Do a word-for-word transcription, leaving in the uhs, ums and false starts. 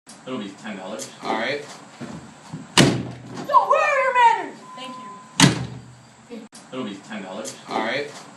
It'll be ten dollars. Alright. So where are your manners? Thank you. It'll be ten dollars. Alright.